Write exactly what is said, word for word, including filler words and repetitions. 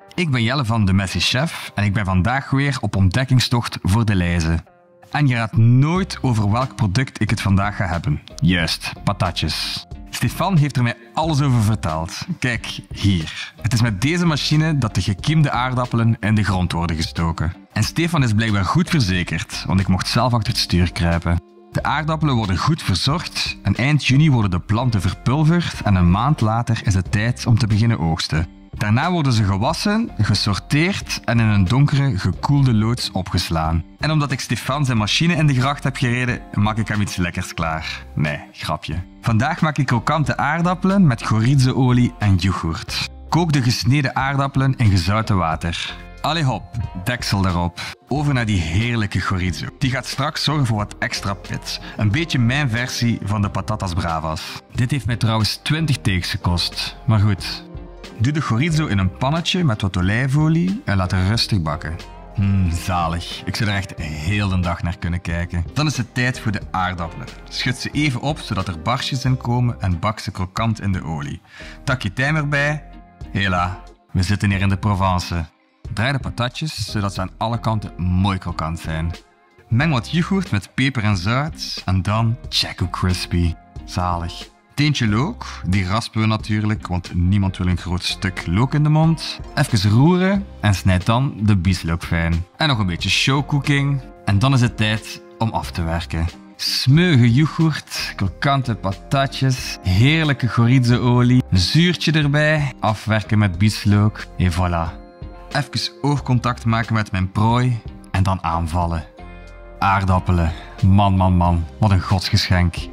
Ik ben Jelle van de Messy Chef en ik ben vandaag weer op ontdekkingstocht voor de lijzen. En je raadt nooit over welk product ik het vandaag ga hebben. Juist, patatjes. Stefan heeft er mij alles over verteld. Kijk, hier. Het is met deze machine dat de gekiemde aardappelen in de grond worden gestoken. En Stefan is blijkbaar goed verzekerd, want ik mocht zelf achter het stuur kruipen. De aardappelen worden goed verzorgd en eind juni worden de planten verpulverd en een maand later is het tijd om te beginnen oogsten. Daarna worden ze gewassen, gesorteerd en in een donkere, gekoelde loods opgeslaan. En omdat ik Stefan zijn machine in de gracht heb gereden, maak ik hem iets lekkers klaar. Nee, grapje. Vandaag maak ik krokante aardappelen met chorizo-olie en yoghurt. Kook de gesneden aardappelen in gezouten water. Allee hop, deksel erop. Over naar die heerlijke chorizo. Die gaat straks zorgen voor wat extra pit. Een beetje mijn versie van de patatas bravas. Dit heeft mij trouwens twintig takes gekost. Maar goed. Doe de chorizo in een pannetje met wat olijfolie en laat het rustig bakken. Mmm, zalig. Ik zou er echt heel de dag naar kunnen kijken. Dan is het tijd voor de aardappelen. Schud ze even op zodat er barstjes in komen en bak ze krokant in de olie. Tak je tijm erbij. Hela, we zitten hier in de Provence. Draai de patatjes zodat ze aan alle kanten mooi krokant zijn. Meng wat yoghurt met peper en zout en dan Choco Crispy. Zalig. Teentje look, die raspen we natuurlijk, want niemand wil een groot stuk look in de mond. Even roeren en snijd dan de bieslook fijn. En nog een beetje showcooking. En dan is het tijd om af te werken. Smeuige yoghurt, krokante patatjes, heerlijke chorizo-olie, een zuurtje erbij, afwerken met bieslook en voilà. Even oogcontact maken met mijn prooi en dan aanvallen. Aardappelen, man man man, wat een godsgeschenk.